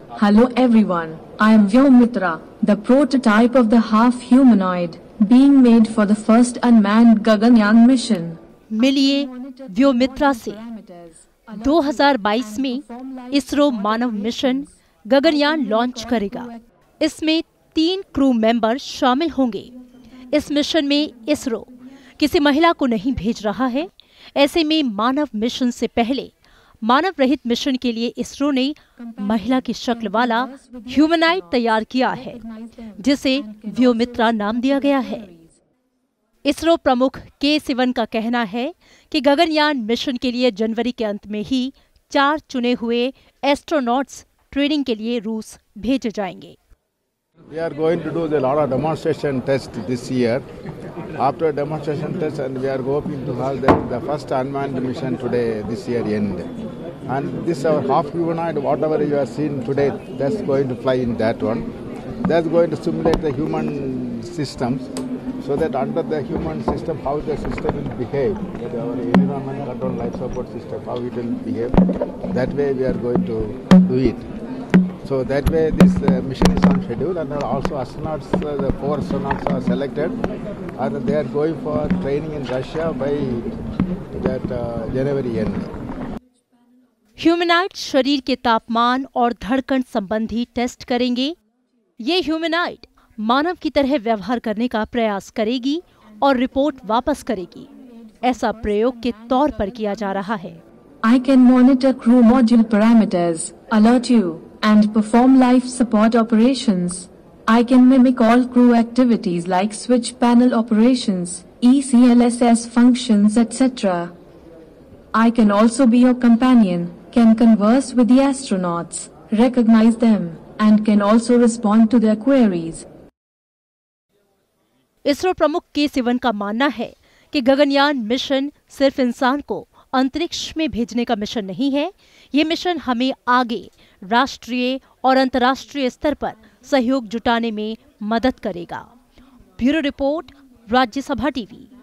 Hello everyone, I am Vyommitra, the prototype of the half humanoid being made for the first unmanned Gaganyaan mission. मिलिए व्योमित्रा से। 2022 में इसरो मानव mission Gaganyaan launch करेगा। इसमें 3 crew member शामिल होंगे। इस मिशन में इसरो किसी महिला को नहीं भेज रहा है। ऐसे में मानव मिशन से पहले मानव रहित मिशन के लिए इसरो ने महिला की शक्ल वाला ह्यूमनाइड तैयार किया है, जिसे व्योमित्रा नाम दिया गया है। इसरो प्रमुख के सिवन का कहना है कि गगनयान मिशन के लिए जनवरी के अंत में ही 4 चुने हुए एस्ट्रोनॉट्स ट्रेनिंग के लिए रूस भेजे जाएंगे। We are going to do a lot of demonstration tests this year. After demonstration tests, and we are hoping to have the first unmanned mission today, this year end. And this our half humanoid, whatever you are seeing today, that's going to fly in that one. That's going to simulate the human systems, so that under the human system, how the system will behave, our environment control life support system, how it will behave. That way we are going to do it. So that way this mission is on schedule, and also astronauts, the 4 astronauts are selected, and they are going for training in Russia by that January end. Humanoid शरीर के तापमान और धड़कन संबंधी test करेंगे। ये humanoid मानव की तरह व्यवहार करने का प्रयास करेगी और रिपोर्ट वापस करेगी। ऐसा प्रयोग के तौर पर किया जा रहा है। I can monitor crew module parameters, alert you, and perform life support operations. I can mimic all crew activities like switch panel operations, ECLSS functions, etc. I can also be your companion, can converse with the astronauts, recognize them, and can also respond to their queries. ISRO प्रमुख के सिवन का मानना है कि Gaganyaan mission सिर्फ इंसान को अंतरिक्ष में भेजने का मिशन नहीं है। ये मिशन हमें आगे राष्ट्रीय और अंतर्राष्ट्रीय स्तर पर सहयोग जुटाने में मदद करेगा। Bureau report, Rajya Sabha TV.